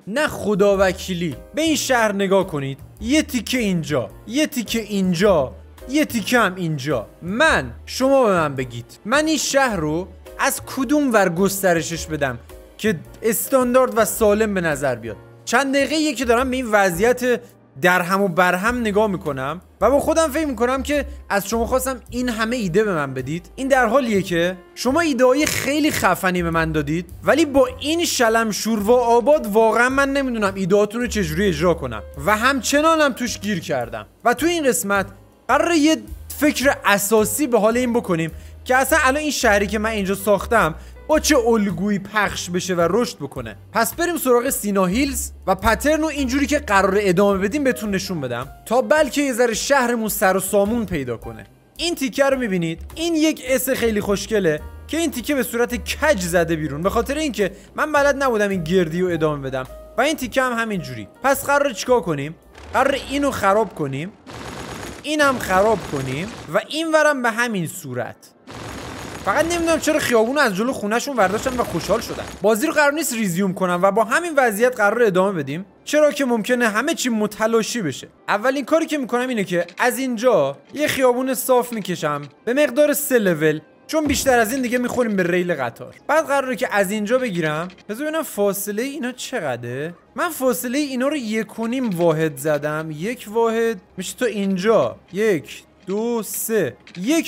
نه خدا وکیلی به این شهر نگاه کنید. یه تیکه اینجا، یه تیکه اینجا، یه تیکه هم اینجا. شما به من بگید من این شهر رو از کدوم ور گسترشش بدم که استاندارد و سالم به نظر بیاد؟ چند دقیقه که دارم به این وضعیت درهم و برهم نگاه میکنم و با خودم فکر میکنم که از شما خواستم این همه ایده به من بدید. این در حالیه که شما ایده‌های خیلی خفنی به من دادید، ولی با این شلم شوروا آباد واقعا من نمیدونم ایده‌هاتون رو چجوری اجرا کنم و همچنانم توش گیر کردم. و تو این قسمت قراره یه فکر اساسی به حال این بکنیم که اصلا الان این شهری که من اینجا ساختم با چه الگویی پخش بشه و رشد بکنه. پس بریم سراغ سینا هیلز و پترن رو اینجوری که قراره ادامه بدیم بهتون نشون بدم تا بلکه یه ذره شهرمون سر و سامون پیدا کنه. این تیکه رو میبینید؟ این یک اس خیلی خوشگله که این تیکه به صورت کج زده بیرون به خاطر اینکه من بلد نبودم این گردی رو ادامه بدم و این تیکه هم همینجوری. پس قراره چیکار کنیم؟ قراره اینو خراب کنیم، اینم خراب کنیم و این ورم به همین صورت. فقط نمیدونم چرا خیابونو از جلو خونهشون برداشتن و خوشحال شدن. بازی رو قرار نیست ریزیوم کنم و با همین وضعیت قرار ادامه بدیم، چرا که ممکنه همه چی متلاشی بشه. اولین کاری که میکنم اینه که از اینجا یه خیابون صاف میکشم به مقدار 3 لول، چون بیشتر از این دیگه میخوریم به ریل قطار. بعد قراره که از اینجا بگیرم. بذار ببینم فاصله اینا چقدره. من فاصله اینا رو 1.5 واحد زدم. 1 واحد میشه تا اینجا. 1 2 3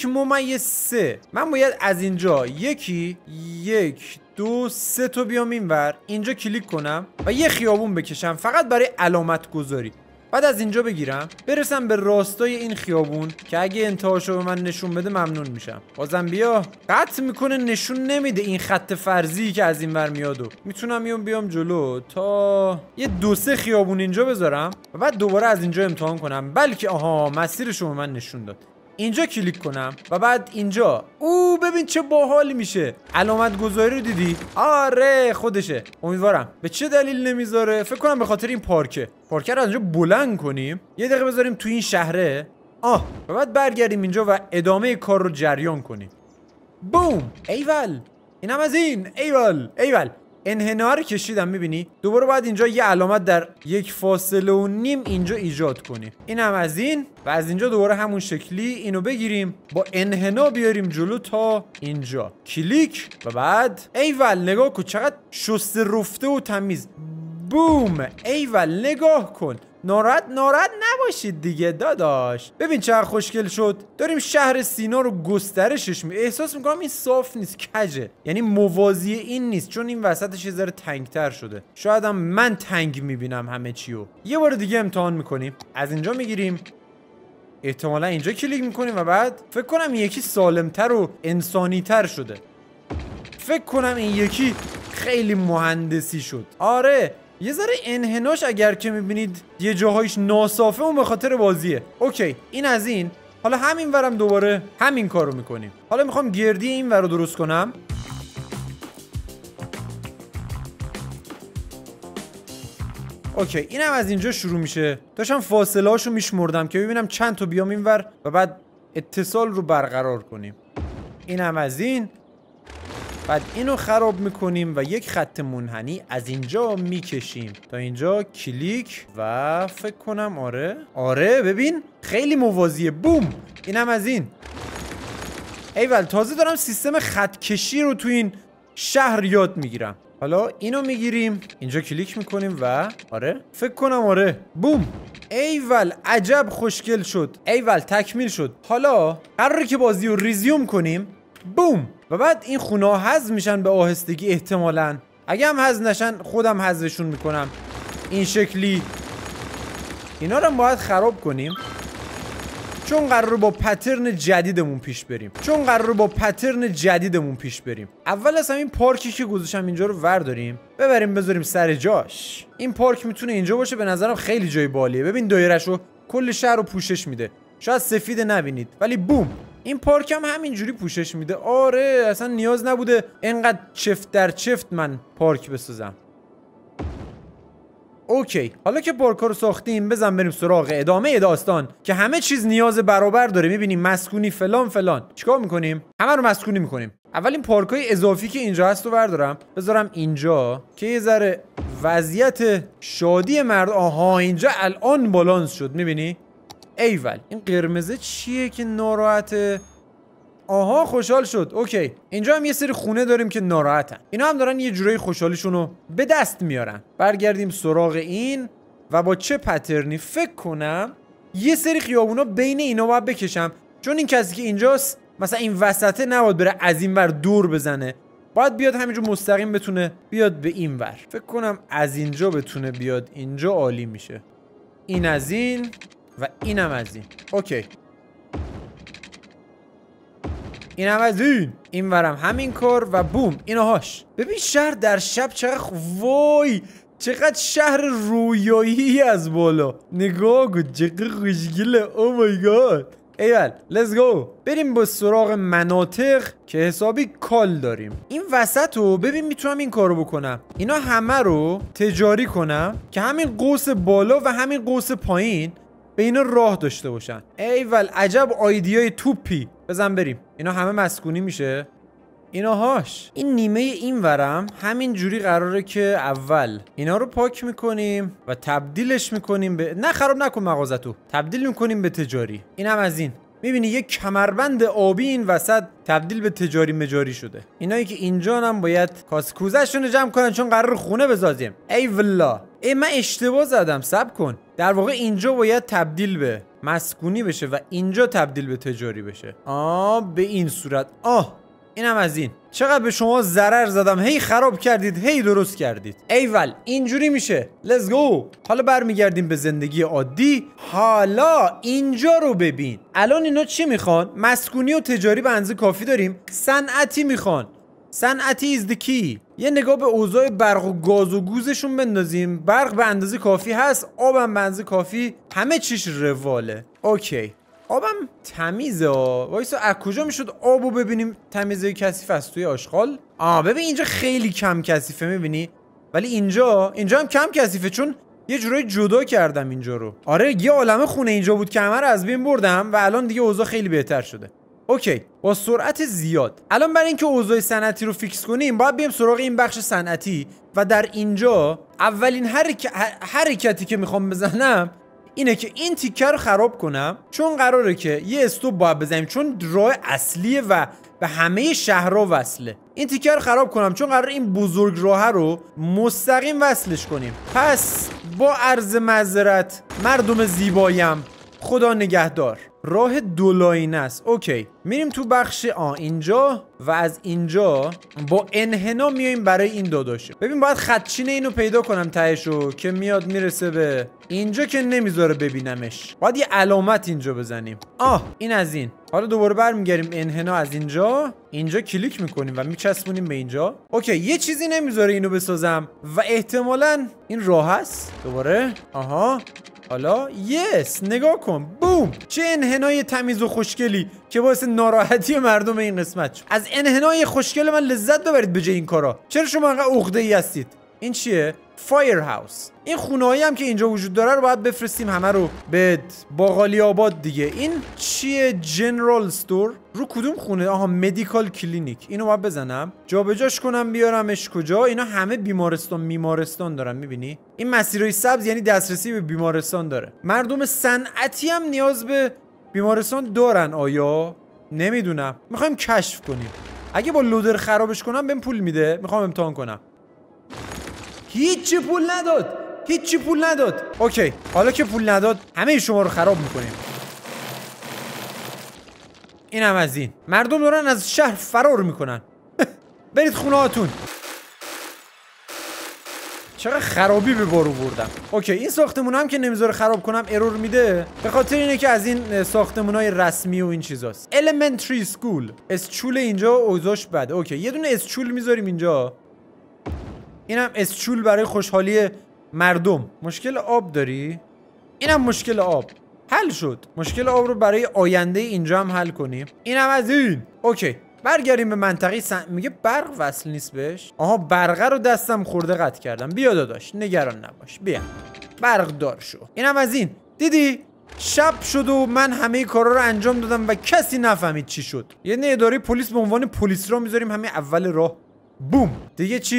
1.3. من باید از اینجا 1 2 3 تا بیام اینور، اینجا کلیک کنم و یه خیابون بکشم فقط برای علامت گذاری. بعد از اینجا بگیرم برسم به راستای این خیابون که اگه انتهاشو به من نشون بده ممنون میشم. بازم بیا قطع میکنه، نشون نمیده این خط فرضی که از این ور میاد و میتونم بیام جلو تا یه 2-3 خیابون اینجا بذارم و بعد دوباره از اینجا امتحان کنم. بلکه آها مسیرشو به من نشون داد. اینجا کلیک کنم و بعد اینجا ببین چه باحال میشه. علامت گذاری رو دیدی؟ آره خودشه. امیدوارم به چه دلیل نمیذاره. فکر کنم به خاطر این پارکه رو از اینجا بلند کنیم، یه دقیقه بذاریم تو این شهره و بعد برگردیم اینجا و ادامه کار رو جریان کنیم. بوم. ایول. اینم از این. ایول. انحنا رو کشیدم میبینی؟ دوباره باید اینجا یه علامت در 1.5 فاصله اینجا ایجاد کنیم. اینم از این و از اینجا دوباره همون شکلی اینو بگیریم با انحنا بیاریم جلو تا اینجا. کلیک و بعد ایول نگاه کن چقدر شسته رفته و تمیز. بوم. ایول نگاه کن. ناراحت نباشید دیگه داداش. ببین چقدر خوشگل شد. داریم شهر سینا رو گسترشش احساس میکنم این صاف نیست، کجه. یعنی موازی این نیست، چون این وسطش یه ذره تنگتر شده. شاید هم من تنگ میبینم همه چیو. یه بار دیگه امتحان میکنیم. از اینجا میگیریم، احتمالا اینجا کلیک میکنیم و بعد فکر کنم یکی سالمتر و انسانیتر شده. فکر کنم این یکی خیلی مهندسی شد. آره یه ذره انحناش اگر که میبینید یه جاهایش ناصافه اون به خاطر بازیه. اوکی این از این. حالا همین ورم دوباره همین کارو میکنیم. حالا میخوام گردی این ور رو درست کنم. اوکی اینم از اینجا شروع میشه. داشتم فاصله هاشو میشمردم که ببینم چند تا بیام این ور و بعد اتصال رو برقرار کنیم. اینم از این. بعد اینو خراب میکنیم و یک خط منحنی از اینجا میکشیم تا اینجا. کلیک و فکر کنم آره ببین خیلی موازیه. بوم. اینم از این. ایول تازه دارم سیستم خط کشی رو تو این شهر یاد میگیرم. حالا اینو میگیریم اینجا کلیک میکنیم و فکر کنم بوم. ایول عجب خوشگل شد. ایول تکمیل شد. حالا قراره که بازی رو ریزیوم کنیم. بوم. و بعد این خونه ها حذف میشن به آهستگی احتمالاً. اگه هم حذف نشن خودم حذفشون میکنم. این شکلی اینا رو باید خراب کنیم چون قراره با پترن جدیدمون پیش بریم. اول از همین پارکی که گذاشتم اینجا رو ورداریم بذاریم سر جاش. این پارک میتونه اینجا باشه، به نظرم خیلی جای بالیه. ببین دایره‌شو کل شهر رو پوشش میده. شاید سفید نبینید ولی بوم. این پارک هم همینجوری پوشش میده. آره اصلا نیاز نبوده اینقدر چفت در چفت من پارک بسازم. اوکی حالا که پارکا رو ساختیم بریم سراغ ادامه داستان که همه چیز نیاز برابر داره. میبینیم مسکونی فلان. چیکار میکنیم؟ همه رو مسکونی میکنیم. اول این پارکای اضافی که اینجا هست رو بردارم بذارم اینجا که یه ذره وضعیت شادی مرد. آها اینجا الان بالانس شد، میبینی؟ ایول این قرمزه چیه که ناراحته؟ آها خوشحال شد. اوکی اینجا هم یه سری خونه داریم که ناراحتن. اینا هم دارن یه جورایی خوشحالیشونو به دست میارن. برگردیم سراغ این و با چه پترنی فکر کنم یه سری خیابونا بین اینا باید بکشم، چون این کسی که اینجاست مثلا این وسطه نباید بره از این ور دور بزنه، باید بیاد همینجور مستقیم بتونه بیاد به این ور. فکر کنم از اینجا بتونه بیاد اینجا، عالی میشه. این از این و اینم از این. اوکی اینم از این ورم همین کار و بوم ایناهاش. ببین شهر در شب چقدر وای چقدر شهر رویایی از بالا. نگاه کن چقدر خوشگله. او مای گاد. ایول لیتس گو. بریم با سراغ مناطق که حسابی کال داریم. این وسط رو ببین میتونم این کارو بکنم، اینا همه رو تجاری کنم که همین قوس بالا و همین قوس پایین به اینا راه داشته باشن. ایول عجب آیدیای توپی. بزن بریم. اینا همه مسکونی میشه. ایناهاش. این نیمه این ورم همین جوری قراره که اول اینا رو پاک میکنیم و تبدیلش میکنیم به، نه خراب نکن مغازتو، تبدیل میکنیم به تجاری. اینم از این. میبینی یک کمربند آبی این وسط تبدیل به تجاری مجاری شده. اینایی که اینجا هم باید کاسکوزشون جمع کنن چون قرار خونه بسازیم. ای والله من اشتباه زدم. صبر کن. در واقع اینجا باید تبدیل به مسکونی بشه و اینجا تبدیل به تجاری بشه. به این صورت. اینم از این. چقدر به شما ضرر زدم، هی خراب کردید هی درست کردید. ایول اینجوری میشه. لیتس گو. حالا برمیگردیم به زندگی عادی. حالا اینجا رو ببین. الان اینا چی میخوان؟ مسکونی و تجاری به اندازه کافی داریم. صنعتی میخوان. صنعتی از the key. یه نگاه به اوضاع برق و گاز و گوزشون بندازیم. برق به اندازه کافی هست، آبم به اندازه کافی، همه چیش رواله. اوکی آبم تمیزه. وایسا از کجا میشد آبو ببینیم تمیزه کثیف است توی آشغال؟ ببین اینجا خیلی کم کثیفه میبینی، ولی اینجا هم کم کثیفه چون یه جورایی جدا کردم اینجا رو. آره یه عالمه خونه اینجا بود که همه رو از بین بردم و الان دیگه اوضاع خیلی بهتر شده. اوکی با سرعت زیاد. الان برای اینکه اوضاع صنعتی رو فیکس کنیم باید بریم سراغ این بخش صنعتی و در اینجا اولین حرکتی که میخوام بزنم اینه که این تیکه رو خراب کنم، چون قراره که یه استوب باید بزنیم چون راه اصلیه و به همه شهرها وصله. این تیکه رو خراب کنم چون قراره این بزرگ راه رو مستقیم وصلش کنیم. پس با عرض معذرت مردم زیبایم، خدا نگهدار. راه دولاینه است. اوکی میریم تو بخش اینجا و از اینجا با انحنا میایم برای این داداشه. ببین باید خدچین اینو پیدا کنم تهشو که میاد میرسه به اینجا که نمیذاره ببینمش. باید یه علامت اینجا بزنیم. این از این. حالا دوباره برمیگردیم انحنا از اینجا کلیک میکنیم و میچسبونیم به اینجا. اوکی یه چیزی نمیذاره اینو بسازم و احتمالاً این راه هست. دوباره حالا یس نگاه کن بوم. چه انحنای تمیز و خوشگلی که باعث ناراحتی مردم این قسمت شد. از انحنای خوشگل من لذت ببرید به جای این کارا. چرا شما انقدر عقده‌ای هستید؟ این چیه؟ فایر هاوس. این خونه‌ای هم که اینجا وجود داره رو باید بفرستیم همه رو به باقالی آباد دیگه. این چیه؟ جنرال استور. رو کدوم خونه؟ مدیکال کلینیک. اینو باید بزنم جابجاش کنم بیارمش کجا. اینا همه بیمارستان دارن. میبینی این مسیرهای سبز یعنی دسترسی به بیمارستان داره. مردم صنعتی هم نیاز به بیمارستان دارن. آیا نمیدونم، میخوایم کشف کنیم. اگه با لودر خرابش کنم بهم پول میده. میخوام امتحان کنم. هیچی پول نداد. اوکی حالا که پول نداد همه شما رو خراب میکنیم. اینم از این. مردم دارن از شهر فرار میکنن. برید خونه هاتون. چقدر خرابی به بار آوردم. اوکی این ساختمون هم که نمیذاره خراب کنم ارور میده، به خاطر اینه که از این ساختمونای رسمی و این چیزاست. Elementary School. اسچول اینجا اوضاعش بده. اوکی یه دونه اسچول میذاریم اینجا. اینم اسچول برای خوشحالی مردم. مشکل آب داری؟ اینم مشکل آب حل شد. مشکل آب رو برای آینده اینجا هم حل کنیم. اینم از این. اوکی برگردیم به منطقه میگه برق وصل نیست بهش. برقه رو دستم خورده قطع کردم. بیا داداش نگران نباش، بیا برق دار شو. اینم از این. دیدی شب شد و من همه کارا رو انجام دادم و کسی نفهمید چی شد. یه اداره پلیس به عنوان پلیس را میذاریم همه اول راه. بوم. دیگه چی؟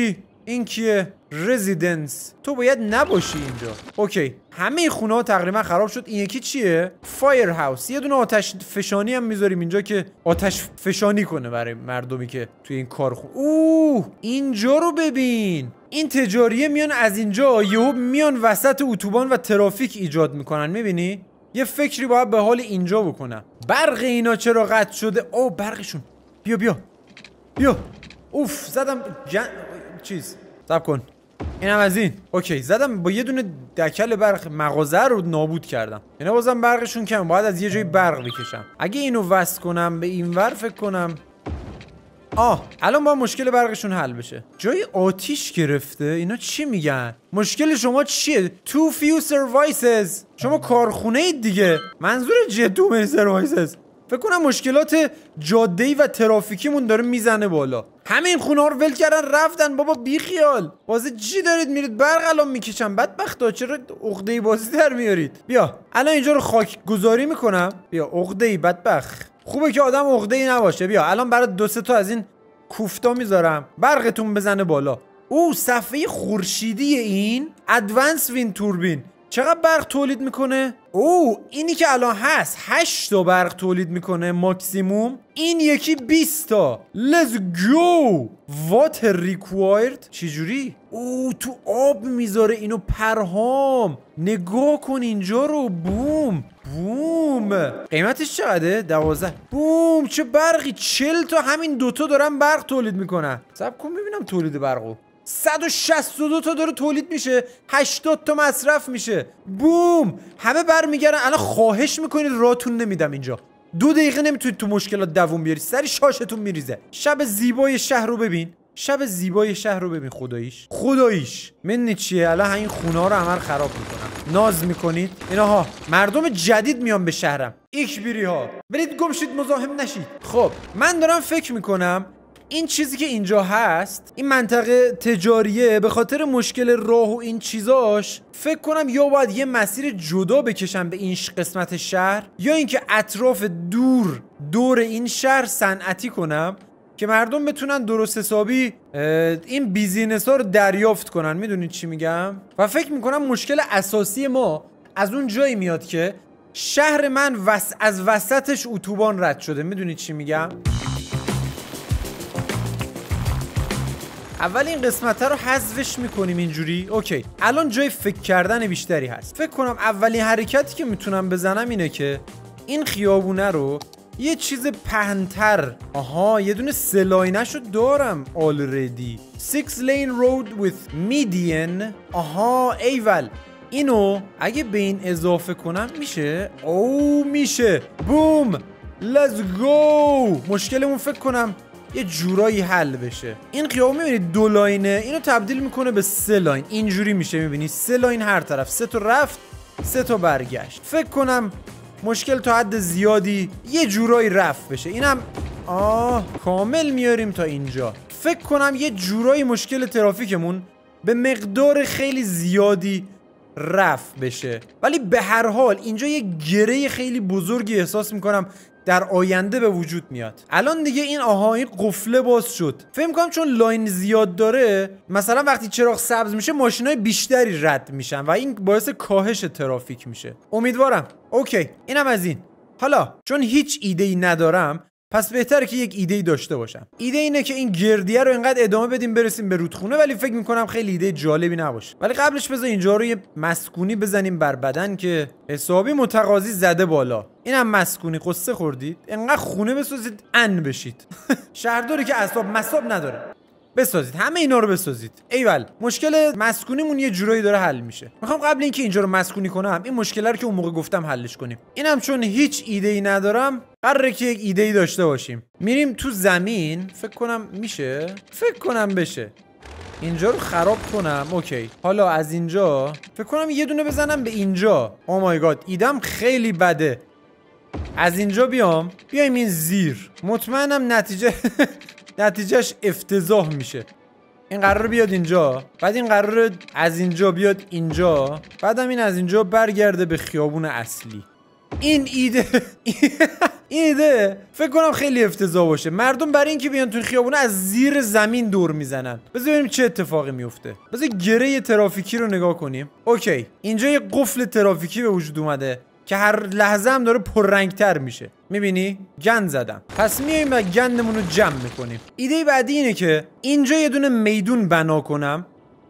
این کیه؟ رزیدنس. تو باید نباشی اینجا. اوکی. همه خونه ها تقریبا خراب شد. این یکی چیه؟ فایر هاوس. یه دونه آتش فشانی هم میذاریم اینجا که آتش فشانی کنه برای مردمی که توی این کارخونه. اینجا رو ببین. این تجاریه میان از اینجا یهو میان وسط اتوبان و ترافیک ایجاد میکنن. میبینی؟ یه فکری باید به حال اینجا بکنم. برق اینا چرا قطع شده؟ برقشون. بیا. اوف زدم چیز. صبر کن. اینم از این. اوکی زدم با یه دونه دکل برق مغازه رو نابود کردم. اینا بازم برقشون کم. باید از یه جای برق بکشم. اگه اینو وصل کنم به اینور فکر کنم الان با مشکل برقشون حل بشه. جای آتیش گرفته. اینا چی میگن؟ مشکل شما چیه؟ Too few services. شما کارخونه اید دیگه. منظور too many services. فکر کنم مشکلات جاده‌ای و ترافیکیمون داره میزنه بالا. همه این خونه ها رو ول کردن رفتن. بابا بی خیال. بازی چی دارید میرید؟ برق الان میکشم. بدبختا چرا عقده‌ای بازی در میارید؟ بیا الان اینجا رو خاک گذاری میکنم. بیا عقده‌ای بدبخت. خوبه که آدم عقده‌ای نباشه. بیا الان برای 2-3 تا از این کوفتا میذارم برقتون بزنه بالا. صفحه خورشیدی این ادوانس وین توربین چقدر برق تولید میکنه؟ اینی که الان هست 8 تا برق تولید میکنه ماکسیموم. این یکی 20 تا. Let's go. Water required. چجوری؟ تو آب میذاره اینو پرهام. نگاه کن اینجا رو. بوم. قیمتش چقدره؟ 12. بوم چه برقی. 40 تا همین دوتا دارن برق تولید میکنن. صبر کن ببینم تولید برقو. 162 تا داره تولید میشه. 80 تا مصرف میشه. بوم همه برمیگردن. الان خواهش میکنید راتون نمیدم اینجا. 2 دقیقه نمیتونید تو مشکلات دووم بیاری. سری شاشتون میریزه. شب زیبای شهر رو ببین. خداییش من چیه؟ الان این خونه ها رو همه خراب میکنم. ناز میکنید اینها. مردم جدید میان به شهرم. ایکبیری ها برید گم شید مزاحم نشید. خب من دارم فکر میکنم این چیزی که اینجا هست این منطقه تجاریه به خاطر مشکل راه و این چیزاش فکر کنم یا باید یه مسیر جدا بکشم به این قسمت شهر یا اینکه اطراف دور این شهر صنعتی کنم که مردم بتونن درست حسابی این بیزینس ها رو دریافت کنن. میدونید چی میگم؟ و فکر میکنم مشکل اساسی ما از اون جایی میاد که شهر من از وسطش اتوبان رد شده. میدونید چی میگم؟ اول این قسمت رو حذفش میکنیم اینجوری. اوکی الان جای فکر کردن بیشتری هست. فکر کنم اولین حرکتی که میتونم بزنم اینه که این خیابونه رو یه چیز پهن‌تر. یه دونه سلاینش رو دارم already. 6 lane road with median. ایول اینو اگه به این اضافه کنم میشه. میشه. بوم let's go. مشکلمون فکر کنم یه جورایی حل بشه. این خیابون میبینید 2 لاینه. اینو تبدیل میکنه به 3 لاین. اینجوری میشه. میبینید 3 لاین هر طرف. 3 تا رفت 3 تا برگشت. فکر کنم مشکل تا حد زیادی یه جورایی رفت بشه. اینم کامل میاریم تا اینجا. فکر کنم یه جورایی مشکل ترافیکمون به مقدار خیلی زیادی رفت بشه. ولی به هر حال اینجا یه گره خیلی بزرگی احساس میکنم در آینده به وجود میاد. الان دیگه این این قفله باز شد. فکر می‌کنم چون لاین زیاد داره مثلا وقتی چراغ سبز میشه ماشینای بیشتری رد میشن و این باعث کاهش ترافیک میشه. امیدوارم. اوکی اینم از این. حالا چون هیچ ایده‌ای ندارم پس بهتره که یک ایده‌ای داشته باشم. ایده اینه که این گردیه رو اینقدر ادامه بدیم برسیم به رودخونه، ولی فکر میکنم خیلی ایده جالبی نباشه. ولی قبلش بذار اینجا رو یه مسکونی بزنیم بر بدن که حسابی متقاضی زده بالا. اینم مسکونی. قصه خوردید؟ اینقدر خونه بسازید ان بشید. شهرداری که اعصاب مصاب نداره. بسازید همه اینا رو بسازید. ایول مشکل مسکونیمون یه جورایی داره حل میشه. میخوام قبل اینکه اینجا رو مسکونی کنم این مشکل رو که اون موقع گفتم حلش کنیم. اینم چون هیچ ایده‌ای ندارم قراره که یک ایده‌ای داشته باشیم. میریم تو زمین. فکر کنم میشه. فکر کنم بشه. اینجا رو خراب کنم. اوکی حالا از اینجا فکر کنم یه دونه بزنم به اینجا. او مای گاد ایدم خیلی بده. از اینجا بیایم این زیر. مطمئنم نتیجهش افتضاح میشه. این قرار بیاد اینجا، بعد این قرار از اینجا بیاد اینجا، بعدم این از اینجا برگرده به خیابون اصلی. این ایده این ایده فکر کنم خیلی افتضاح باشه. مردم برای اینکه بیان تو خیابونه از زیر زمین دور میزنن. بذار ببینیم چه اتفاقی میفته. بذار گره ترافیکی رو نگاه کنیم. اوکی، اینجا یه قفل ترافیکی به وجود اومده که هر لحظه هم داره پررنگتر میشه. میبینی؟ گند زدم. پس میایم و گندمون رو جمع میکنیم. ایده بعدی اینه که اینجا یه دونه میدون بنا کنم.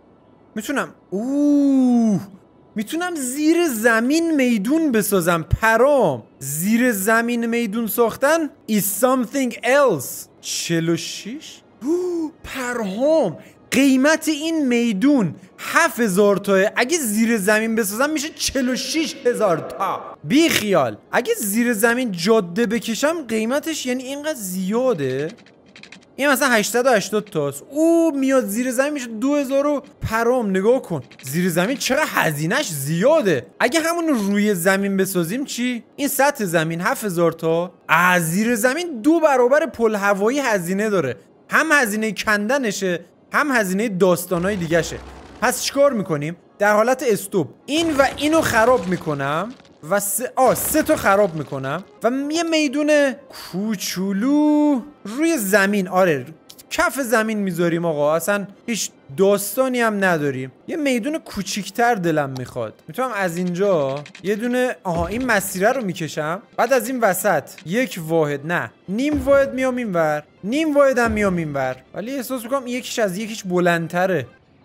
میتونم زیر زمین میدون بسازم. پرام زیر زمین میدون ساختن is something else. 46 پرهام قیمت این میدون 7000 تاه. اگه زیر زمین بسازم میشه 46000 تا. بی خیال اگه زیر زمین جاده بکشم قیمتش یعنی اینقدر زیاده. این مثلا 880 تاست. او میاد زیر زمین میشه 2000 و پرام. نگاه کن زیر زمین چقدر هزینهش زیاده. اگه همون روی زمین بسازیم چی؟ این سطح زمین 7000 تا. از زیر زمین 2 برابر پل هوایی هزینه داره. هم هزینه کندنشه هم هزینه داستانای دیگه شه. پس چیکار میکنیم؟ در حالت استوب این و اینو خراب میکنم و سه تا خراب میکنم و یه میدون کوچولو روی زمین، آره کف زمین میذاریم آقا. اصلا هیچ داستانی هم نداریم. یه میدون کوچیکتر دلم میخواد. میتونم از اینجا یه دونه این مسیره رو میکشم. بعد از این وسط یک واحد، نه نیم واحد میام اینور، نیم واحد هم میام اینور. ولی احساس میکنم یکیش از یکیش بلندتره.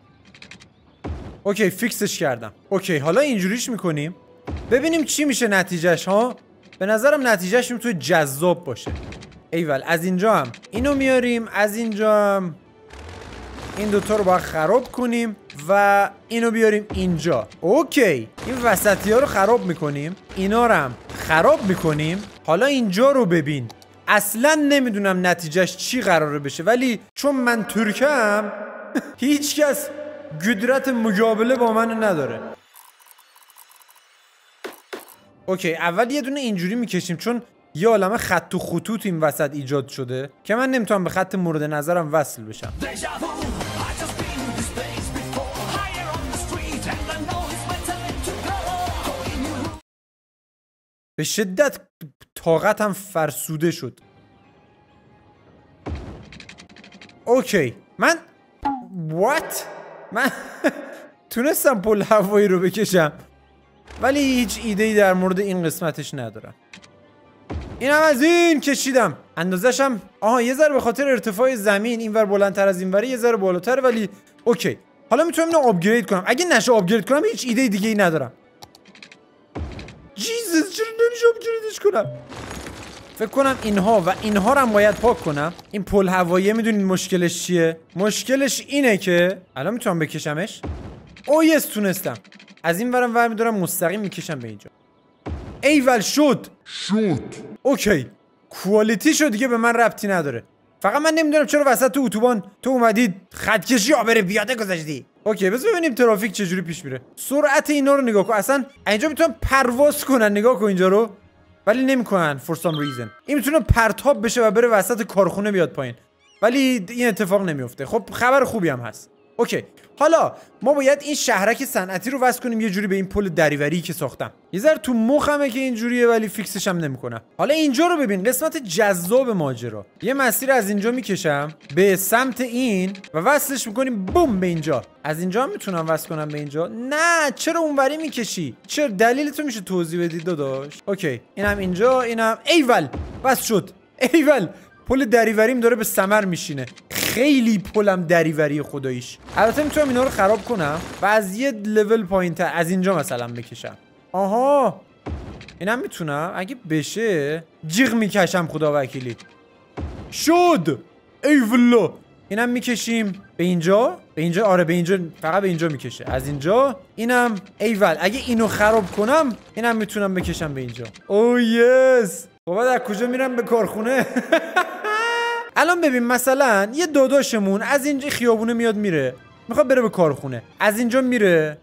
اوکی فیکسش کردم. اوکی حالا اینجوریش میکنیم ببینیم چی میشه نتیجهش ها. به نظرم نتیجهش میتونه جذاب باشه. ایول از اینجا هم اینو میاریم، از اینجا هم این دوتا رو باید خراب کنیم و اینو بیاریم اینجا. اوکی این وسطی ها رو خراب میکنیم، اینا رو هم خراب میکنیم. حالا اینجا رو ببین. اصلا نمیدونم نتیجهش چی قراره بشه ولی چون من ترکم هیچ کس قدرت مقابله با من نداره. اوکی اول یه دونه اینجوری میکشیم چون یه عالمه خط و خطوط این وسط ایجاد شده که من نمیتونم به خط مورد نظرم وصل بشم. به شدت طاقتم فرسوده شد. اوکی من تونستم پل هوایی رو بکشم ولی هیچ ایده‌ای در مورد این قسمتش ندارم. اینم از این کشیدم. اندازشم یه ذره به خاطر ارتفاع زمین اینور بلندتر از اینور یه ذره بالاتر ولی اوکی. حالا میتونم اینو آپگرید کنم. اگه نشه آپگرید کنم هیچ ایده دیگه ای ندارم. جیزس چرا نمیشه آپگریدش کنم؟ فکر کنم اینها و اینها رو هم باید پاک کنم. این پل هوایی میدونین مشکلش چیه؟ مشکلش اینه که الان میتونم بکشمش. یس تونستم. از این ورم ور میدارم مستقیم میکشم به اینجا. ایول شد. اوکی کوالیتی شد دیگه به من ربطی نداره. فقط من نمیدونم چرا وسط اتوبان تو اومدی خطکشی آبر پیاده گذاشتی. اوکی بذار ببینیم ترافیک چجوری پیش میره. سرعت اینا رو نگاه کن. اصلا اینجا میتونن پرواز کنن. نگاه کن اینجا رو ولی نمیکنن for some reason. این میتونه پرتاب بشه و بره وسط کارخونه بیاد پایین ولی این اتفاق نمیفته. خب خبر خوبی هم هست. اوکی حالا ما باید این شهرک صنعتی رو وصل کنیم یه جوری به این پل دریوری که ساختم. یه ذره تو مخمه که اینجوریه ولی فیکسش هم نمیکنم. حالا اینجا رو ببین قسمت جذاب ماجرا. یه مسیر از اینجا میکشم به سمت این و وصلش میکنیم بوم به اینجا. از اینجا هم میتونم وصل کنم به اینجا. نه چرا اونوری میکشی؟ چرا دلیل تو میشه توضیح بدی داداش؟ اوکی اینم اینجا اینم ایول وصل شد. ایول پل دریوریم داره به ثمر میشینه. خیلی پلم دریوری خداییش. البته میتونم اینا رو خراب کنم و از یه لول پایینتر از اینجا مثلا بکشم. اینم میتونم اگه بشه جیغ میکشم خدا وکیلی. شد. ایولا اینم میکشیم به اینجا. به اینجا آره به اینجا فقط به اینجا میکشه. از اینجا اینم ایول اگه اینو خراب کنم اینم میتونم بکشم به اینجا. یس بابا در کجا میرم به کارخونه؟ الان ببین مثلا یه داداشمون از اینجا خیابونه میاد میره میخواد بره به کارخونه. از اینجا میره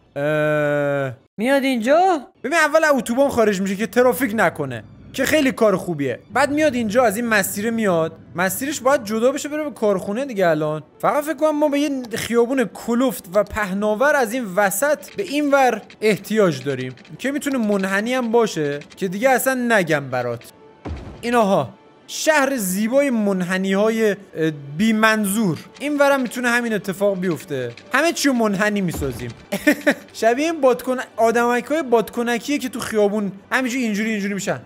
میاد اینجا. ببین اول اتوبان خارج میشه که ترافیک نکنه که خیلی کار خوبیه. بعد میاد اینجا از این مسیر میاد. مسیرش باید جدا بشه بره به کارخونه دیگه. الان فقط فکر کنم ما به یه خیابون کلفت و پهناور از این وسط به این ور احتیاج داریم که میتونه منحنی هم باشه که دیگه اصلا نگم برات. اینها شهر زیبای منحنی های بی منظور. این ورم میتونه همین اتفاق بیفته. همه چیو منحنی میسازیم. شبیه این آدمک‌های بادکنکیه که تو خیابون همینجوری اینجوری میشن.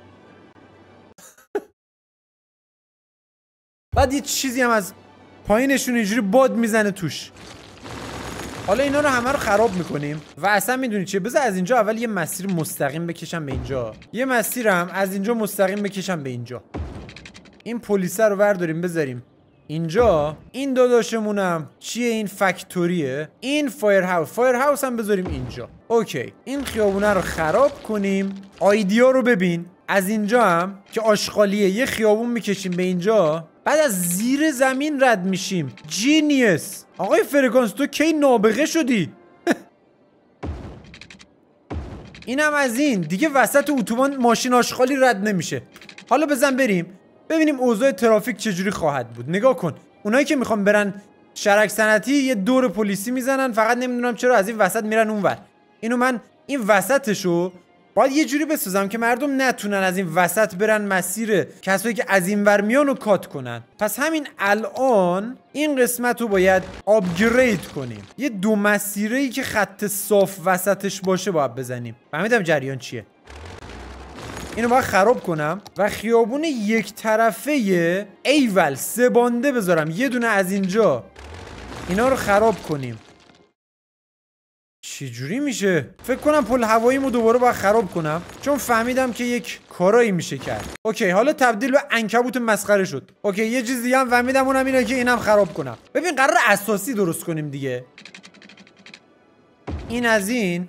بعد یه چیزی هم از پایینشون اینجوری باد میزنه توش. حالا اینا رو همه رو خراب میکنیم و اصلا میدونی چیه؟ بذار از اینجا اول یه مسیر مستقیم بکشم به اینجا، یه مسیرم از اینجا مستقیم بکشم به اینجا. این پلیسه رو برداریم بذاریم اینجا. این داداشمونم چیه؟ این فکتوریه. این فایر هاوس هم بذاریم اینجا. اوکی، این خیابونه رو خراب کنیم. آیدیا رو ببین. از اینجا هم که آشغالیه یه خیابون میکشیم به اینجا، بعد از زیر زمین رد میشیم. جینیس. آقای فرکانس تو کی نابغه شدی؟ اینم از این دیگه. وسط اتوبان ماشین آشغالی رد نمیشه. حالا بزن بریم ببینیم اوضاع ترافیک چجوری خواهد بود. نگاه کن، اونایی که میخوان برن شرک صنعتی یه دور پلیسی میزنن، فقط نمیدونم چرا از این وسط میرن اونور. اینو من این وسطشو باید یه جوری بسازم که مردم نتونن از این وسط برن مسیر کسایی که از این ور میان رو کات کنن. پس همین الان این قسمت رو باید آپگرید کنیم. یه دو مسیره‌ای که خط صاف وسطش باشه باید بزنیم. فهمیدم جریان چیه. اینو باید خراب کنم و خیابون یک طرفه ایول سه بانده بذارم. یه دونه از اینجا اینا رو خراب کنیم. چجوری میشه؟ فکر کنم پل هواییمو دوباره باید خراب کنم، چون فهمیدم که یک کارایی میشه کرد. اوکی، حالا تبدیل به عنکبوت مسخره شد. اوکی، یه چیز دیگه هم فهمیدم، اونم اینه که اینم خراب کنم. ببین قرار اساسی درست کنیم دیگه. این از این.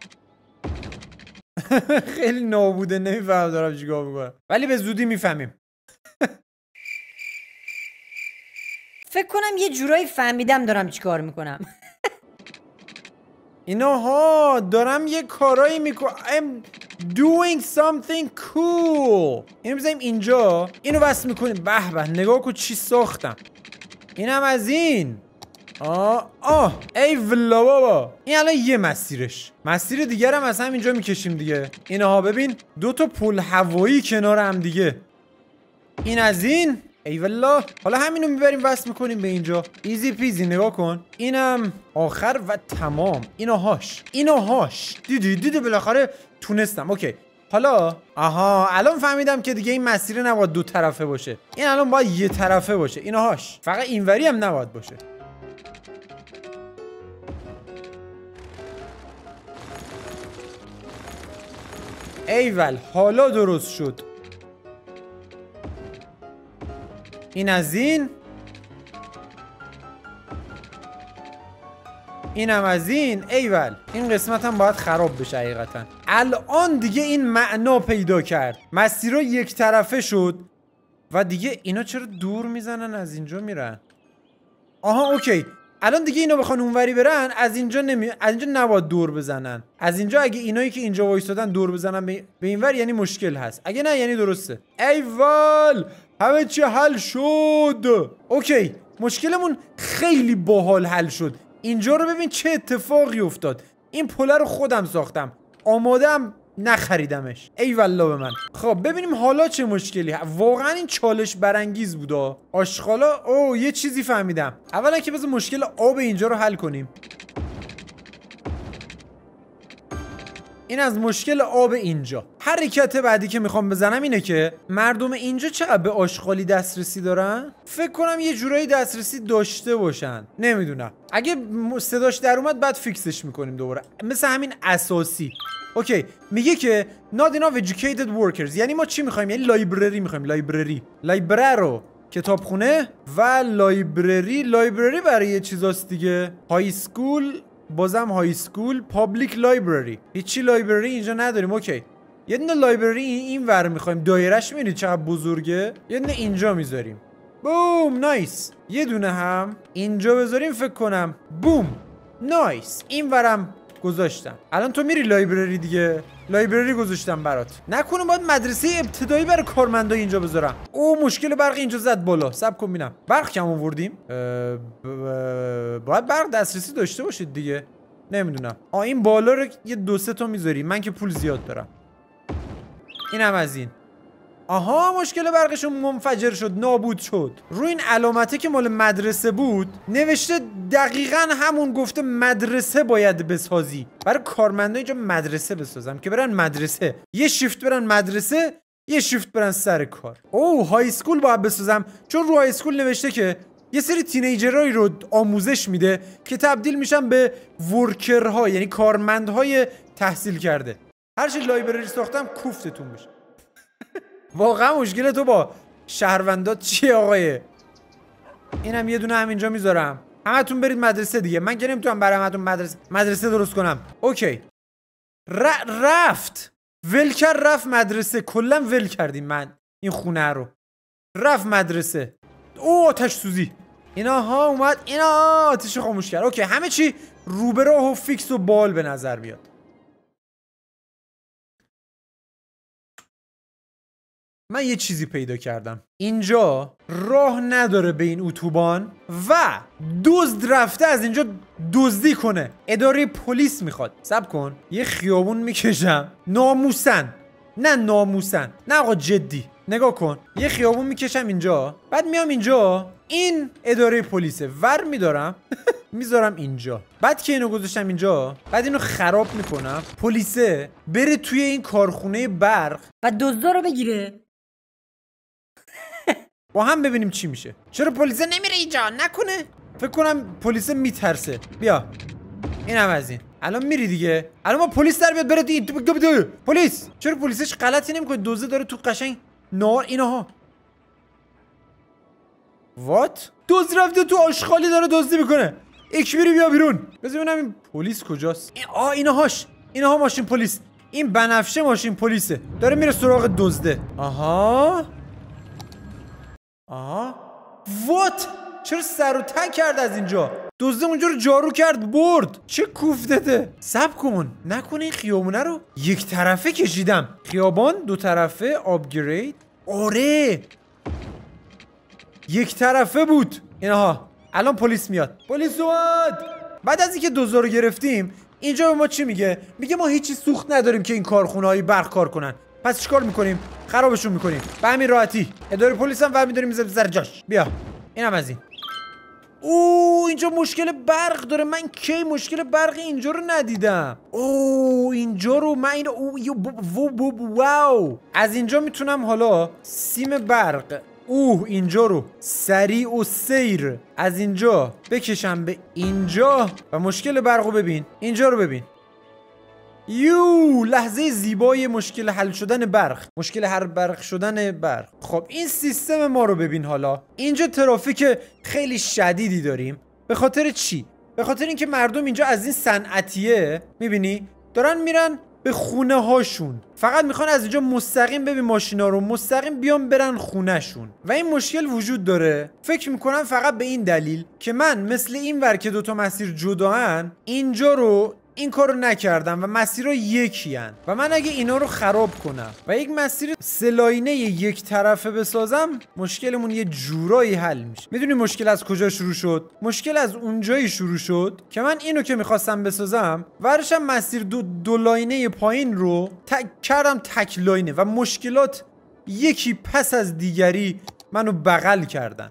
خیلی نابوده، نمیفهم دارم چیکار میکنم، ولی به زودی میفهمیم. فکر کنم یه جورایی فهمیدم دارم چیکار میکنم. اینها دارم یه کارایی میکنم. I'm doing something cool. اینو بذاریم اینجا. اینو وصل میکنیم. به به نگاه کن چی ساختم. اینم از این. ای ولا بابا. این الان یه مسیرش. مسیر دیگر هم از هم اینجا میکشیم دیگه. اینها ببین دو تا پل هوایی کنار هم دیگه. این از این. ای والله. حالا همینو میبریم وصل میکنیم به اینجا. ایزی پیزی. نگاه کن. اینم آخر و تمام. ایناهاش دیدی بالاخره تونستم. اوکی، حالا الان فهمیدم که دیگه این مسیر نباید دو طرفه باشه. این الان باید یه طرفه باشه. ایناهاش فقط اینوری هم نباید باشه. ایول حالا درست شد. این از این. اینم از این. ایول این قسمت هم باید خراب بشه حقیقتا. الان دیگه این معنا پیدا کرد. مسیرها یک طرفه شد و دیگه اینا چرا دور میزنن از اینجا میرن؟ اوکی، الان دیگه اینا بخوان اونوری برن از اینجا نباید دور بزنن. از اینجا اگه اینایی که اینجا وایسادن دور بزنن به اینور یعنی مشکل هست، اگه نه یعنی درسته. ایول همه چی حل شد. اوکی، مشکلمون خیلی باحال حل شد. اینجا رو ببین چه اتفاقی افتاد. این پله رو خودم ساختم، آمادم، نخریدمش. ای والله به من. خب ببینیم حالا چه مشکلی. واقعا این چالش برانگیز بودا. آشغالا. یه چیزی فهمیدم. اولا که بذار مشکل آب اینجا رو حل کنیم. این از مشکل آب اینجا. حرکت بعدی که میخوام بزنم اینه که مردم اینجا چقدر به آشغالی دسترسی دارن؟ فکر کنم یه جورایی دسترسی داشته باشن. نمیدونم. اگه صداش در اومد بعد فیکسش میکنیم دوباره. مثل همین اساسی. اوکی، میگه که not enough educated workers. یعنی ما چی میخوایم؟ یعنی لایبرری میخوایم. لایبرری کتابخونه و لایبرری برای یه چیزاست دیگه. های اسکول، بازم های اسکول، پابلیک لایبرری. هیچی لایبرری اینجا نداریم. اوکی، یه دونه لایبرری این ور میخوایم. دایرهش میبینید چقدر بزرگه. یه دونه اینجا میذاریم. بوم، نایس. یه دونه هم اینجا بذاریم فکر کنم. بوم، نایس. این ورم گذاشتم. الان تو میری لایبرری دیگه. لایبرری گذاشتم برات. نکنه باید مدرسه ابتدایی برای کارمندای اینجا بذارم. مشکل برق اینجا زد بالا. صبر کن ببینم. برق کم آوردیم. باید برق دسترسی داشته باشید دیگه. نمیدونم. این بالا رو یه 2-3 تا میذاری. من که پول زیاد دارم. اینم از این. آها مشکل برقشون منفجر شد، نابود شد. روی این علامته که مال مدرسه بود نوشته دقیقاً همون، گفته مدرسه باید بسازی. برای کارمندا اینجا مدرسه بسازم که برن مدرسه، یه شیفت برن مدرسه، یه شیفت برن سر کار. اوه های اسکول باید بسازم، چون رو های اسکول نوشته که یه سری تینیجرایی رو آموزش میده که تبدیل میشن به ورکرها، یعنی کارمندهای تحصیل کرده. هر چی لایبرری ساختم کوفتتون بشه. واقعا مشکل تو با شهروندات چیه آقای؟ اینم یه دونه همینجا میذارم. همتون برید مدرسه دیگه. من که نمیتونم برای همتون مدرسه درست کنم. اوکی. رفت. رفت مدرسه. کلا ول کردیم من این خونه رو. رفت مدرسه. او آتش سوزی. اینا ها اومد. اینا آتش خاموش کرد. اوکی همه چی روبراه و فیکس و بال به نظر بیاد. من یه چیزی پیدا کردم. اینجا راه نداره به این اتوبان و دزد رفته از اینجا دزدی کنه. اداره پلیس میخواد. صبر کن یه خیابون میکشم ناموسن. نه آقا جدی نگاه کن. یه خیابون میکشم اینجا، بعد میام اینجا، این اداره پلیسه، ور میدارم میذارم اینجا. بعد که اینو گذاشتم اینجا، بعد اینو خراب میکنم، پلیسه بره توی این کارخونه برق و دزدا رو بگیره. با هم ببینیم چی میشه. چرا پلیسه نمیره اینجا؟ نکنه فکر کنم پلیسه میترسه. بیا اینم از این. الان میری دیگه. الان ما پلیس در بیاد بره این پلیس. چرا پلیسش غلطی نمیکنه؟ دزده داره تو قشنگ نار اینها. وات؟ دزد رفته تو آشغالی داره دزدی میکنه. اکبری بیا بیرون. بذار ببینم این پلیس کجاست. اینها ماشین پلیس. این بنفشه ماشین پلیسه. داره میره سراغ دزده. آها وات؟ چرا سر و ته کرد از اینجا؟ دزده اونجا رو جارو کرد برد. چه کوفتته. صبر کن نکنه این خیابونه رو یک طرفه کشیدم. خیابان دو طرفه آپگرید. آره یک طرفه بود. اینها الان پلیس میاد. پلیس اومد. بعد از اینکه دزدا رو گرفتیم اینجا به ما چی میگه؟ میگه ما هیچی سوخت نداریم که این کارخونه‌های برق کار کنن. پس چیکار میکنیم؟ خرابشون میکنیم. به همین راحتی. اداره پلیس هم برمی‌داریم میذاریم سر جاش. بیا اینم از این. اوه اینجا مشکل برق داره. من کی مشکل برق اینجا رو ندیدم. اوه اینجا رو من اینو واو. از اینجا میتونم حالا سیم برق اینجا رو سریع و سیر از اینجا بکشم به اینجا و مشکل برق رو ببین. اینجا رو ببین. لحظه زیبای مشکل حل شدن برق. مشکل هر برق شدن برق. خب این سیستم ما رو ببین. حالا اینجا ترافیک خیلی شدیدی داریم. به خاطر چی؟ به خاطر اینکه مردم اینجا از این صنعتیه میبینی دارن میرن به خونه هاشون. فقط میخوان از اینجا مستقیم ببین ماشینا رو مستقیم بیان برن خونه شون. و این مشکل وجود داره. فکر میکنم فقط به این دلیل که من مثل این ور که دوتا مسیر جداهن اینجا رو این کارو نکردم و مسیرها یکی هن. و من اگه اینا رو خراب کنم و یک مسیر سلاینه یک طرفه بسازم مشکلمون یه جورایی حل میشه. میدونی مشکل از کجا شروع شد؟ مشکل از اونجایی شروع شد که من اینو که میخواستم بسازم ورشم مسیر دو لاینه پایین رو کردم تک لاینه و مشکلات یکی پس از دیگری منو بغل کردن.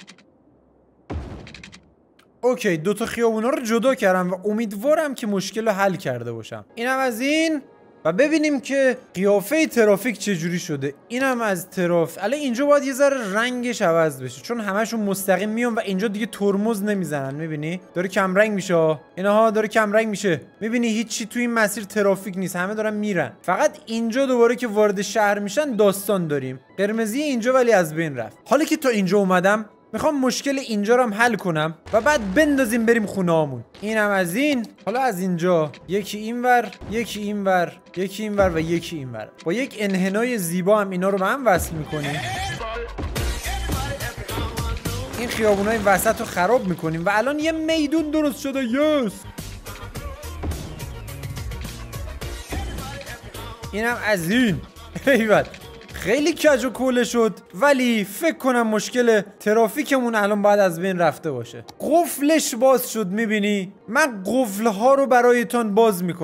اوکی دوتا خیابونا رو جدا کردم و امیدوارم که مشکل رو حل کرده باشم. اینم از این و ببینیم که قیافه ترافیک چجوری شده. اینم از ترافیک. الان اینجا باید یه ذره رنگش عوض بشه چون همشون مستقیم میان و اینجا دیگه ترمز نمیزنن. میبینی داره کم رنگ میشه. اینها داره کم رنگ میشه. میبینی هیچی تو این مسیر ترافیک نیست. همه دارن میرن. فقط اینجا دوباره که وارد شهر میشن داستان داریم. قرمزی اینجا ولی از بین رفت. حالا که تا اینجا اومدم میخوام مشکل اینجا رو هم حل کنم و بعد بندازیم بریم خونه‌هامون. اینم از این. حالا از اینجا یکی اینور، یکی اینور، یکی اینور و یکی اینور. با یک انحنای زیبا هم اینا رو به هم وصل میکنیم. این خیابونای وسط رو خراب میکنیم و الان یه میدون درست شده. یس. اینم از این. ایول خیلی کج و کوله شد ولی فکر کنم مشکل ترافیکمون الان باید از بین رفته باشه. قفلش باز شد. میبینی من قفلها رو برایتان باز میکنم.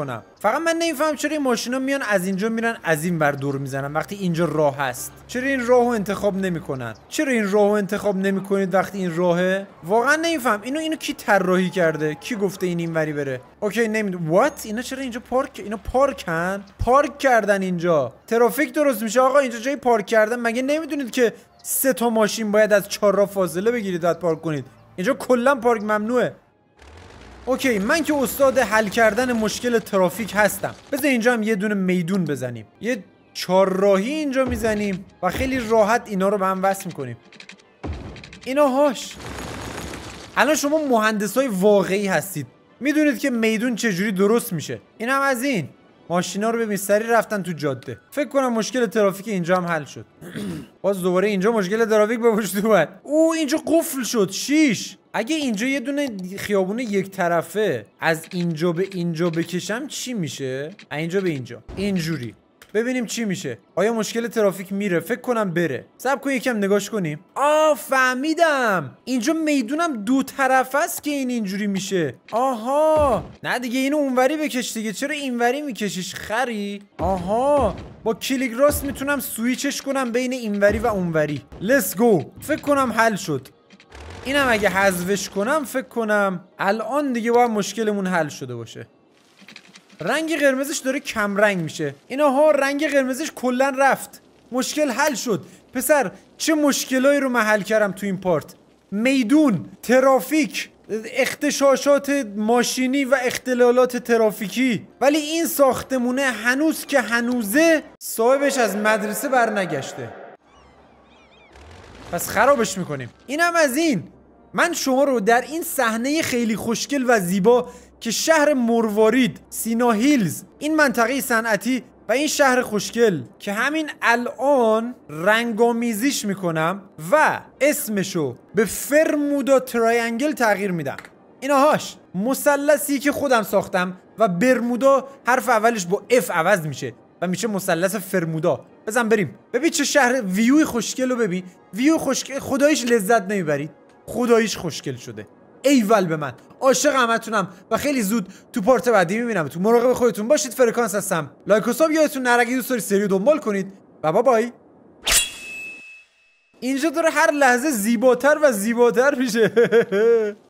فقط من نمیفهم چرا این ماشینا میان از اینجا میرن از این ور دور میزنن وقتی اینجا راه هست. چرا این راهو انتخاب نمیکنن؟ چرا این راهو انتخاب نمیکنید وقتی این راهه؟ واقعا نمیفهم. اینو کی طراحی کرده؟ کی گفته این اینوری بره؟ اوکی نمیدونم. وات؟ اینا چرا اینجا اینا پارک کردن اینجا. ترافیک درست میشه آقا. اینجا جای پارک کردن. مگه نمیدونید که 3 تا ماشین باید از 4 راه فاصله بگیرید بعد پارک کنید؟ اینجا کلا پارک ممنوعه. اوکی من که استاد حل کردن مشکل ترافیک هستم. بذار اینجا هم یه دونه میدون بزنیم. یه 4 راهی اینجا میزنیم و خیلی راحت اینا رو به هم وصل میکنیم. ایناهاش. الان شما مهندسای واقعی هستید. میدونید که میدون چجوری درست میشه. این هم از این. ماشینا رو ببین سری رفتن تو جاده. فکر کنم مشکل ترافیک اینجا هم حل شد. باز دوباره اینجا مشکل ترافیک به وجود اومد. اینجا قفل شد. 6. اگه اینجا یه دونه خیابون یک طرفه از اینجا به اینجا بکشم چی میشه؟ اینجا به اینجا. اینجوری. ببینیم چی میشه. آیا مشکل ترافیک میره؟ فکر کنم بره. صبر کن یکم نگاش کنیم. فهمیدم. اینجا میدونم 2 طرف است که این اینجوری میشه. آها. نه دیگه اینو اونوری بکش دیگه. چرا اینوری میکشیش خری؟ آها. با کلیک راست میتونم سویچش کنم بین اینوری و اونوری. لیتس گو. فکر کنم حل شد. اینم اگه حذفش کنم فکر کنم الان دیگه باید مشکلمون حل شده باشه. رنگ قرمزش داره کم رنگ میشه. اینها رنگ قرمزش کلا رفت. مشکل حل شد. پسر چه مشکلایی رو من حل کردم تو این پارت. میدون، ترافیک، اختشاشات ماشینی و اختلالات ترافیکی. ولی این ساختمونه هنوز که هنوزه صاحبش از مدرسه برنگشته. پس خرابش میکنیم. اینم از این. من شما رو در این صحنه خیلی خوشگل و زیبا که شهر مروارید، سینا هیلز، این منطقه صنعتی و این شهر خوشگل که همین الان رنگامیزیش میکنم و اسمشو به فرمودا تراینگل تغییر میدم. ایناهاش مثلثی که خودم ساختم و برمودا حرف اولش با اف عوض میشه و میشه مثلث فرمودا. بزن بریم. ببین چه شهر ویوی خوشگل رو ببین. ویو خوشگل. خداییش لذت نمیبرید. خداییش خوشگل شده. ایول به من. عاشق همتونم و خیلی زود تو پارت بعدی میبینم. تو مراقب خودتون باشید. فرکانس هستم. لایک و ساب یادتون نره. اگه دوست دارید سری دنبال کنید. و بای. اینجا داره هر لحظه زیباتر و زیباتر میشه.